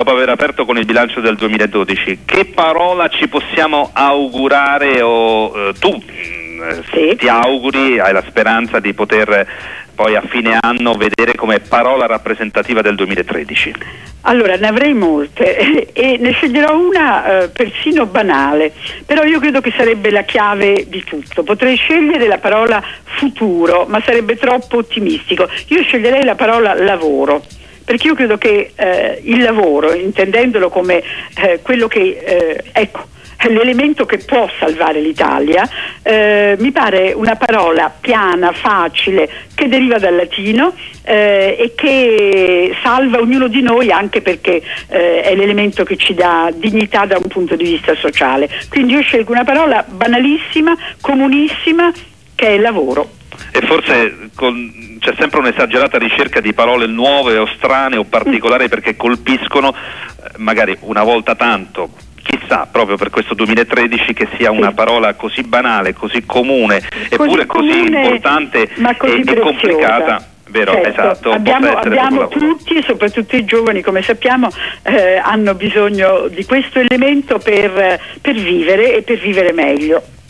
dopo aver aperto con il bilancio del 2012, che parola ci possiamo augurare o tu ti auguri, hai la speranza di poter poi a fine anno vedere come parola rappresentativa del 2013? Allora, ne avrei molte e ne sceglierò una persino banale, però io credo che sarebbe la chiave di tutto. Potrei scegliere la parola futuro, ma sarebbe troppo ottimistico. Io sceglierei la parola lavoro, perché io credo che il lavoro, intendendolo come quello che è l'elemento che può salvare l'Italia, mi pare una parola piana, facile, che deriva dal latino e che salva ognuno di noi, anche perché è l'elemento che ci dà dignità da un punto di vista sociale. Quindi io scelgo una parola banalissima, comunissima, che è lavoro. E forse c'è sempre un'esagerata ricerca di parole nuove o strane o particolari perché colpiscono, magari una volta tanto. Chissà, proprio per questo 2013 che sia una parola così banale, così comune, eppure così importante e complicata. Vero, certo. Esatto. Abbiamo tutti, e soprattutto i giovani, come sappiamo, hanno bisogno di questo elemento per vivere e per vivere meglio.